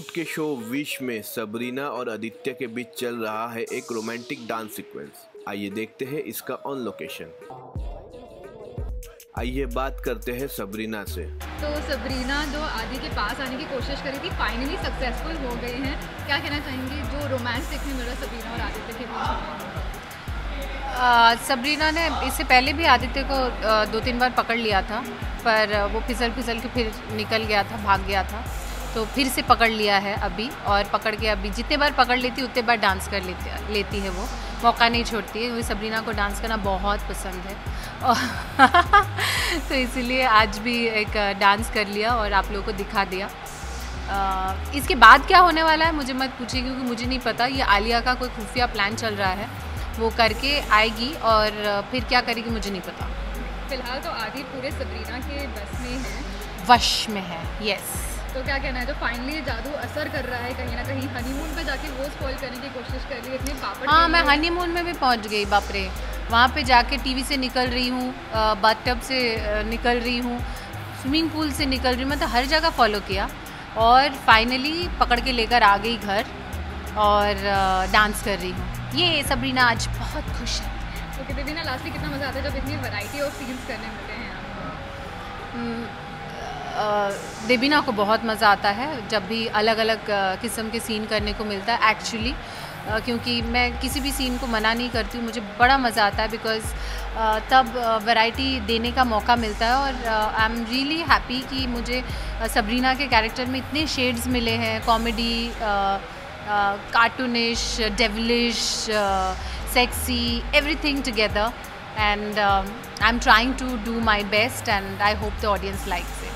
बॉलीवुड के show wish में Sabrina और आदित्य के बीच चल रहा है एक रोमांटिक डांस सीक्वेंस। आइए देखते हैं इसका ऑन लोकेशन। आइए बात करते हैं सबरीना से। तो सबरीना जो आदि के पास आने की कोशिश करी थी, फाइनली सक्सेसफुल हो गए हैं। क्या कहना चाहेंगे जो रोमांस देखने मिल रहा है सबरीना और आदित्य के बीच? सबरीना ने इससे पहले भी आदित्य को 2-3 बार पकड़ लिया था, पर वो फिसल के फिर निकल गया था, भाग गया था। तो फिर से पकड़ लिया है अभी, और पकड़ के अभी जितने बार पकड़ लेती उतने बार डांस कर लेती है। वो मौका नहीं छोड़ती है, क्योंकि सबरीना को डांस करना बहुत पसंद है। तो इसीलिए आज भी एक डांस कर लिया और आप लोगों को दिखा दिया। इसके बाद क्या होने वाला है मुझे मत पूछिए, क्योंकि मुझे नहीं पता। ये आलिया का कोई खुफिया प्लान चल रहा है, वो करके आएगी और फिर क्या करेगी मुझे नहीं पता। फिलहाल तो आदि पूरे सबरीना के बस में है, वश में है। यस। तो क्या कहना है, जो फाइनली जादू असर कर रहा है कहीं ना कहीं? हनीमून पे जाके वो स्पॉइल करने की कोशिश कर रही है, इतने पापड़। हाँ, मैं हनीमून में भी पहुंच गई, बाप रे। वहाँ पे जाके टीवी से निकल रही हूँ, बाथटब से निकल रही हूँ, स्विमिंग पूल से निकल रही हूँ, मतलब हर जगह फॉलो किया और फाइनली पकड़ के लेकर आ गई घर और डांस कर रही हूँ। ये सबरीना आज बहुत खुश है। तो कहते भी ना, लास्टली कितना मज़ा आता है जब इतनी वैरायटी ऑफ सीन्स करने मिलते हैं आपको? देबीना को बहुत मज़ा आता है जब भी अलग अलग किस्म के सीन करने को मिलता है एक्चुअली, क्योंकि मैं किसी भी सीन को मना नहीं करती हूँ। मुझे बड़ा मज़ा आता है बिकॉज़ तब वैरायटी देने का मौका मिलता है। और आई एम रियली हैप्पी कि मुझे सबरीना के कैरेक्टर में इतने शेड्स मिले हैं, comedy, cartoonish, devilish, sexy, everything together, and I'm trying to do my best and I hope the audience likes it.